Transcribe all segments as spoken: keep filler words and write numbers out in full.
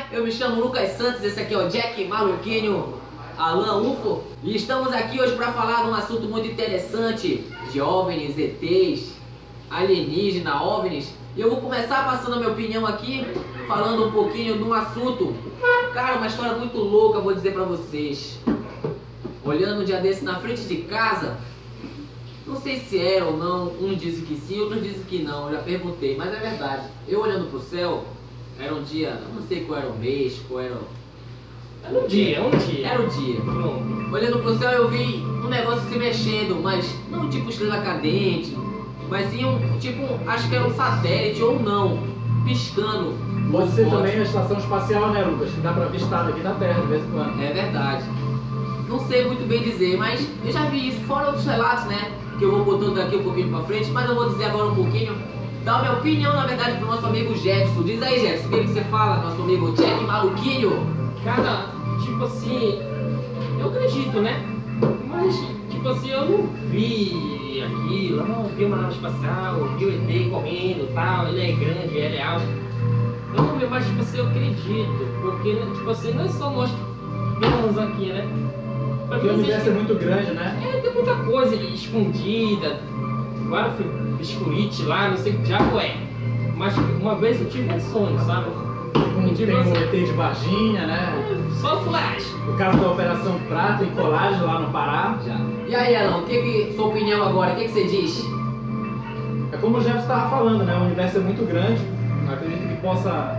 né? Eu me chamo Lucas Santos, esse aqui é o Jack Maluquinho Alan Ufo. E estamos aqui hoje para falar de um assunto muito interessante de OVNIs, E Tês, alienígena, OVNIs. E eu vou começar passando a minha opinião aqui, falando um pouquinho de um assunto. Cara, uma história muito louca, vou dizer pra vocês. Olhando um dia desse na frente de casa, não sei se era ou não, uns dizem que sim, outros dizem que não, eu já perguntei, mas é verdade. Eu olhando pro céu, era um dia, eu não sei qual era o mês, qual era o... Era um dia, um dia. Era o dia. Pronto. Olhando pro céu eu vi um negócio se mexendo, mas não tipo estrela cadente, mas sim um tipo, acho que era um satélite ou não, piscando. Pode ser também a estação espacial, né, Lucas? Que dá pra avistar daqui da Terra de vez em quando. É verdade. Não sei muito bem dizer, mas eu já vi isso, fora outros relatos, né? Que eu vou botando daqui um pouquinho pra frente, mas eu vou dizer agora um pouquinho, dar a minha opinião, na verdade, pro nosso amigo Jefferson. Diz aí, Jefferson, o que, que você fala, nosso amigo Jack Maluquinho? Cara, tipo assim, eu acredito, né? Mas, tipo assim, eu não vi aquilo, não vi uma nave espacial, vi o E T correndo e tal, ele é grande, ele é alto. Eu não vi, mas, tipo assim, eu acredito, porque, tipo assim, não é só nós que vemos aqui, né? Porque o universo é muito grande, né? É, tem muita coisa escondida, vários escurite lá, não sei que diabo é. Mas uma vez eu tive um sonho, sabe? Como Eu tive tem um o E T de Varginha, né? É, só flash. O caso da Operação Prata em Colagem lá no Pará. Já. E aí, Alan, o que que, sua opinião agora, o que, que você diz? É como o Jefferson estava falando, né? O universo é muito grande. Eu acredito que possa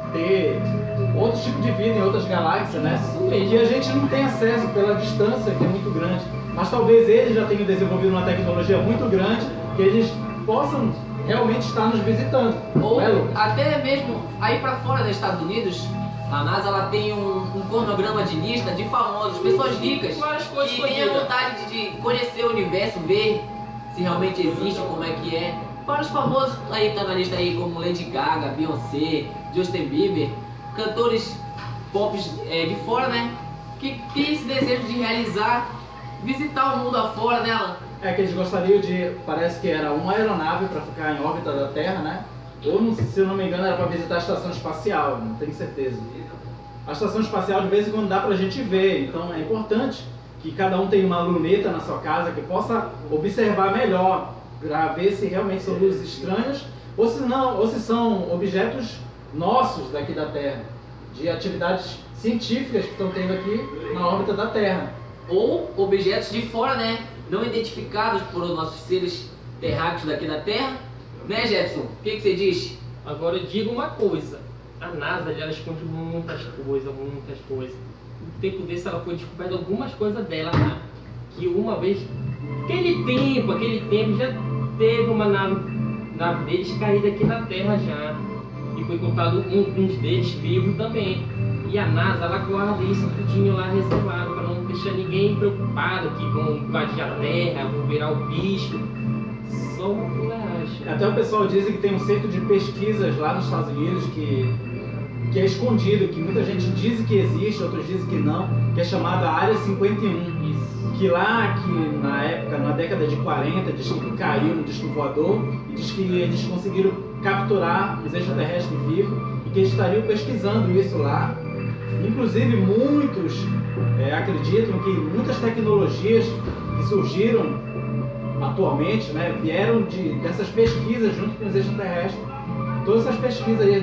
ter outros tipos de vida em outras galáxias, né? E que a gente não tem acesso pela distância, que é muito grande. Mas talvez eles já tenham desenvolvido uma tecnologia muito grande que eles possam realmente estar nos visitando. Ou é, Lucas? até mesmo aí pra fora dos Estados Unidos, a NASA ela tem um, um cronograma de lista de famosos, pessoas ricas, Várias coisas que têm a escondidas. vontade de, de conhecer o universo, ver se realmente existe, como é que é. Vários famosos aí tá na lista aí, como Lady Gaga, Beyoncé, Justin Bieber, cantores pop é, de fora, né? Que tem esse desejo de realizar, visitar o mundo afora, né, Alan? É que eles gostariam de, parece que era uma aeronave para ficar em órbita da Terra, né? Ou, não- se eu não me engano, era para visitar a estação espacial, não tenho certeza. A estação espacial de vez em quando dá pra gente ver, então é importante que cada um tenha uma luneta na sua casa que possa observar melhor, para ver se realmente são luzes estranhas ou se não, ou se são objetos nossos daqui da Terra, de atividades científicas que estão tendo aqui na órbita da Terra. Ou objetos de fora, né? Não identificados por nossos seres terráqueos daqui da Terra. Né, Jefferson? O que, que você diz? Agora eu digo uma coisa, a NASA ela esconde muitas coisas, muitas coisas. No tempo desse ela foi descoberta algumas coisas dela, né? Que uma vez, aquele tempo, aquele tempo já teve uma nave, nave deles caída aqui na Terra já. E foi contado um, uns deles vivos também. E a NASA ela guarda isso tudinho lá reservado para não deixar ninguém preocupado que vão invadir a Terra, vão virar o bicho. Só uma fuleiragem. Até o pessoal diz que tem um centro de pesquisas lá nos Estados Unidos que, que é escondido, que muita gente diz que existe, outros dizem que não, que é chamada Área cinquenta e um. Isso. Que lá, que na época, na década de quarenta, diz que caiu no disco voador e diz que eles conseguiram capturar os extraterrestres vivos e que eles estariam pesquisando isso lá. Inclusive, muitos é, acreditam que muitas tecnologias que surgiram atualmente, né, vieram de, dessas pesquisas junto com os extraterrestres. Todas essas pesquisas aí,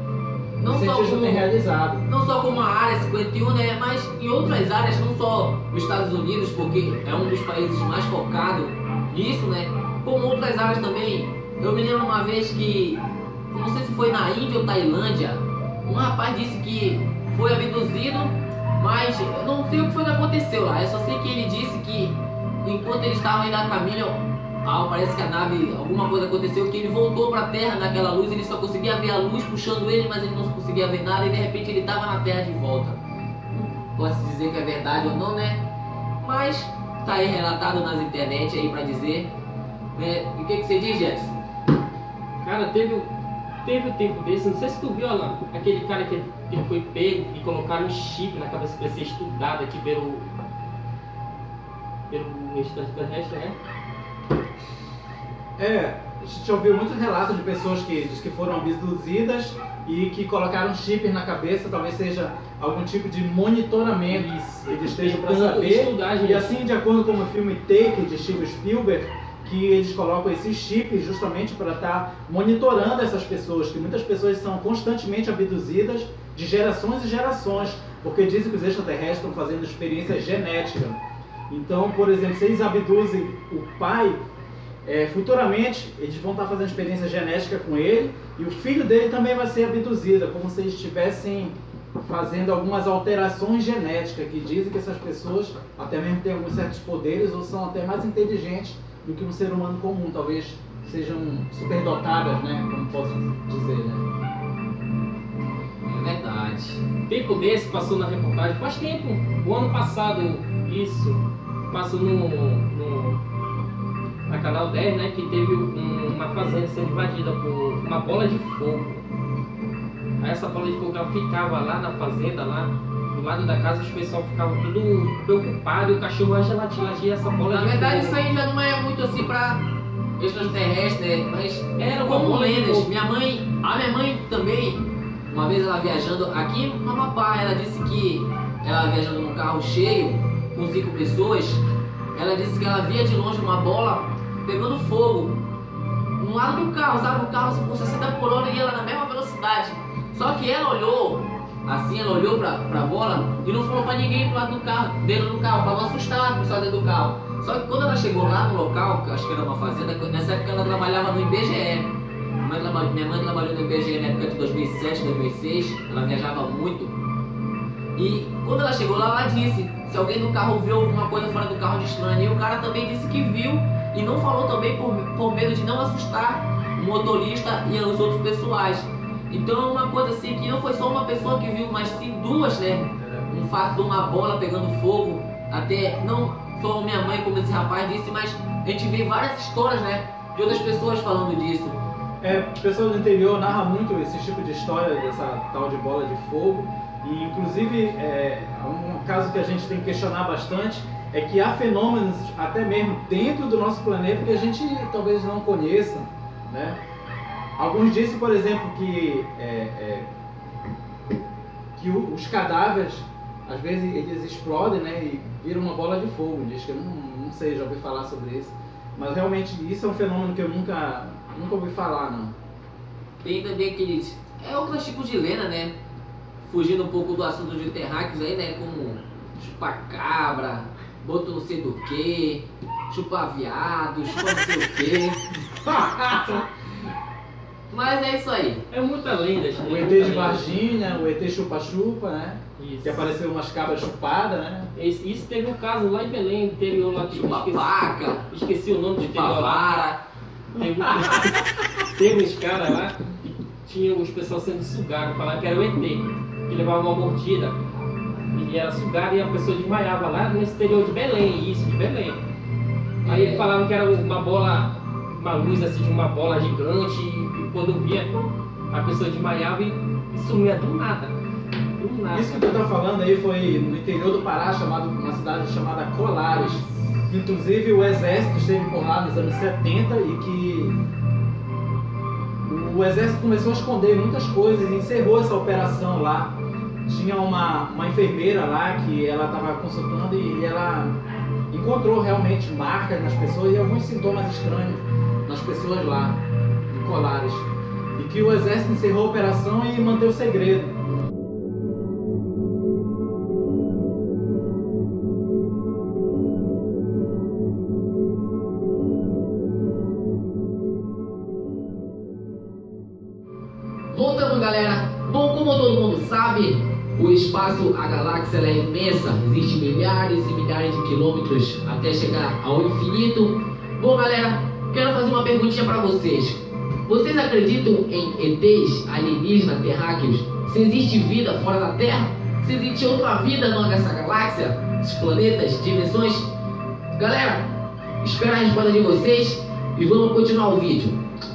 Não os só cientistas como- têm realizado. Não só como a área cinquenta e um, né? Mas em outras áreas, não só nos Estados Unidos, porque é um dos países mais focado nisso, né? Como outras áreas também. Eu me lembro uma vez que, não sei se foi na Índia ou Tailândia, um rapaz disse que foi abduzido, mas eu não sei o que foi que aconteceu lá. Eu só sei que ele disse que enquanto eles estavam indo a caminho, ah, parece que a nave, alguma coisa aconteceu, que ele voltou para a Terra naquela luz, ele só conseguia ver a luz puxando ele, mas ele não conseguia ver nada e de repente ele estava na Terra de volta. Não posso dizer que é verdade ou não, né? Mas tá aí relatado nas internet aí para dizer. Né? E o que, que você diz, Jefferson? Cara, teve, um- teve um tempo desse, não sei se tu viu, Alan, aquele cara que ele foi pego e colocaram um chip na cabeça para ser estudado aqui pelo. pelo extraterrestre, né? É, a gente ouviu muitos relatos de pessoas que, diz que foram abduzidas e que colocaram chip na cabeça, talvez seja algum tipo de monitoramento Isso. que eles estejam para Tem que saber. estudar, E gente. assim, de acordo com o filme Take, de Steven Spielberg, que eles colocam esses chips justamente para estar monitorando essas pessoas, que muitas pessoas são constantemente abduzidas de gerações e gerações, porque dizem que os extraterrestres estão fazendo experiência genética. Então, por exemplo, se eles abduzem o pai, é, futuramente eles vão estar fazendo experiência genética com ele e o filho dele também vai ser abduzido, como se eles estivessem fazendo algumas alterações genéticas, que dizem que essas pessoas até mesmo têm alguns certos poderes ou são até mais inteligentes do que um ser humano comum, talvez sejam superdotadas, né, como posso dizer, né? É verdade. Tempo desse passou na reportagem, faz tempo, o ano passado isso, passou no, no na Canal dez, né, que teve um, uma fazenda sendo invadida por uma bola de fogo. Aí essa bola de fogo ela ficava lá na fazenda, lá do lado da casa, os pessoal ficavam tudo preocupado e o cachorro ia latir essa bola Na de verdade, fogo. isso aí já não é muito assim pra extraterrestre, né? Mas Era uma como bola de lendas. fogo. Minha mãe, a minha mãe também, uma vez ela viajando aqui no Amapá, ela disse que ela viajando num carro cheio, com cinco pessoas, ela disse que ela via de longe uma bola pegando fogo no lado do carro, sabe? O carro assim, com sessenta por hora e ela na mesma velocidade. Só que ela olhou, assim, ela olhou pra, pra bola e não falou pra ninguém pro lado do carro, dentro do carro, pra não assustar o pessoal dentro do carro. Só que quando ela chegou lá no local, que eu acho que era uma fazenda, nessa época ela trabalhava no I B G E. Minha mãe, trabalhou, minha mãe trabalhou no I B G E na época de dois mil e sete, dois mil e seis, ela viajava muito. E quando ela chegou lá, ela disse se alguém do carro viu alguma coisa fora do carro de estranho. E o cara também disse que viu e não falou também por, por medo de não assustar o motorista e os outros pessoais. Então é uma coisa assim que não foi só uma pessoa que viu, mas sim duas, né? Um fato de uma bola pegando fogo, até não só minha mãe como esse rapaz disse, mas a gente vê várias histórias, né? De outras pessoas falando disso. É, pessoas do interior narram muito esse tipo de história, dessa tal de bola de fogo. E inclusive, é, um caso que a gente tem que questionar bastante é que há fenômenos, até mesmo dentro do nosso planeta, que a gente talvez não conheça, né? Alguns dizem, por exemplo, que, é, é, que o, os cadáveres, às vezes, eles explodem, né, e viram uma bola de fogo. Diz que eu não, não sei, já ouvi falar sobre isso. Mas realmente isso é um fenômeno que eu nunca, nunca ouvi falar, não. Tem também aqueles... É outros tipos de lenda, né? Fugindo um pouco do assunto de terráqueos aí, né? Como chupacabra, boto não sei do que, chupar viado, chupar não sei o que. Mas é isso aí. É muita lenda, gente. O E T de Varginha, o E T chupa-chupa, né? Isso. Que apareceu umas cabras chupadas, né? Esse- Isso teve um caso lá em Belém, interior lá que eu esqueci, Chupapaca, esqueci o nome do interior lá. pavara. Teve, teve uns caras lá que tinham os pessoal sendo sugados, falaram que era o E T, que levava uma mordida. Ele era sugado e a pessoa desmaiava lá no exterior de Belém, isso, de Belém. Aí eles falavam que era uma bola, uma luz assim de uma bola gigante, e quando via, a pessoa desmaiava e, e sumia do nada. Do nada. Isso que tu tá falando aí foi no interior do Pará, chamado, uma cidade chamada Colares. Inclusive o exército esteve por lá nos anos setenta e que o exército começou a esconder muitas coisas e encerrou essa operação lá. Tinha uma, uma enfermeira lá que ela estava consultando e ela encontrou realmente marcas nas pessoas e alguns sintomas estranhos nas pessoas lá, em Colares. E que o exército encerrou a operação e manteve o segredo. Voltando, galera. Bom, como todo mundo sabe, o espaço, a galáxia, ela é imensa. Existem milhares e milhares de quilômetros até chegar ao infinito. Bom, galera, quero fazer uma perguntinha para vocês. Vocês acreditam em E Tês, alienígenas, terráqueos? Se existe vida fora da Terra? Se existe outra vida nessa galáxia? Esses planetas, dimensões? Galera, espero a resposta de vocês e vamos continuar o vídeo.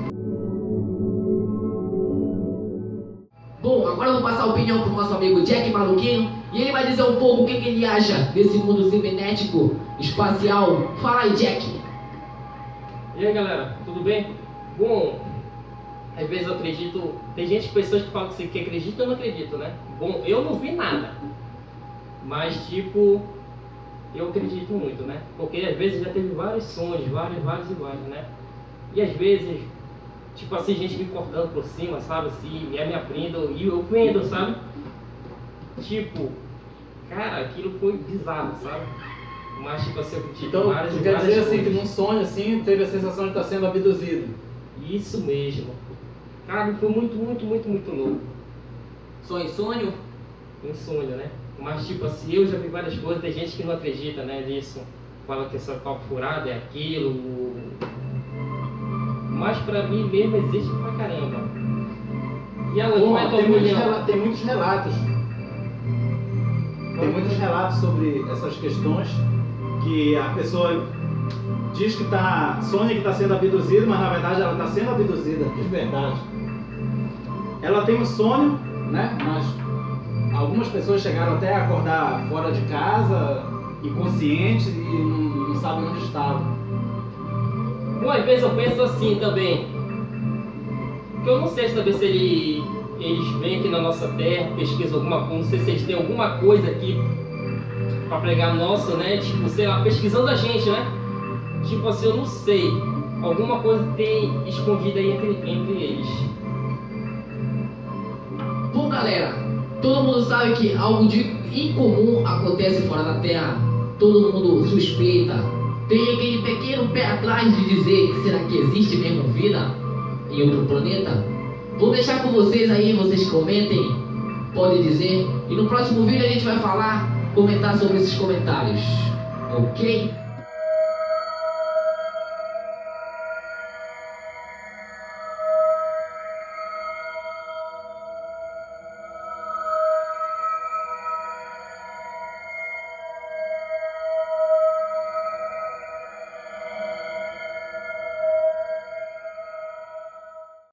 Bom, agora eu vou passar a opinião pro nosso amigo Jack Maluquinho e ele vai dizer um pouco o que, que ele acha desse mundo cibernético espacial. Fala aí, Jack. E aí galera, tudo bem? Bom, às vezes eu acredito, tem gente, pessoas que falam que, que acredita, eu não acredito, né? Bom, eu não vi nada, mas tipo, eu acredito muito, né? Porque às vezes já teve vários sonhos, vários, vários e vários, né? E às vezes, tipo assim, gente me cortando por cima, sabe? Assim, e aí me aprendo e eu vendo, sabe? Tipo, cara, aquilo foi bizarro, sabe? Mas tipo assim, eu acredito Então, várias tu e quer várias dizer assim coisas. que num sonho assim, teve a sensação de estar sendo abduzido? Isso mesmo. Cara, foi muito, muito, muito, muito louco. Sonho, sonho? Um sonho, né? Mas tipo assim, eu já vi várias coisas, tem gente que não acredita, né, nisso. Fala que essa papo furado é aquilo. Mas pra mim mesmo existe pra caramba. E ela Bom, não é tua tem, muitos opinião? rela- tem muitos relatos. Tem muitos relatos sobre essas questões que a pessoa diz que tá, sonha que está sendo abduzida, mas na verdade ela está sendo abduzida de verdade. Ela tem um sonho, né? Mas algumas pessoas chegaram até a acordar fora de casa, inconscientes e não, não sabem onde estavam. Bom, às vezes eu penso assim também. Que eu não sei também se ele, eles vêm aqui na nossa terra, pesquisam alguma coisa, não sei se eles têm alguma coisa aqui pra pregar nosso, né? Tipo, sei lá, pesquisando a gente, né? Tipo assim, eu não sei. Alguma coisa tem escondida aí entre, entre eles. Bom, galera, todo mundo sabe que algo de incomum acontece fora da Terra. Todo mundo suspeita. Tem aquele pequeno pé atrás de dizer que será que existe mesmo vida em outro planeta? Vou deixar com vocês aí, vocês comentem, podem dizer. E no próximo vídeo a gente vai falar, comentar sobre esses comentários. Ok?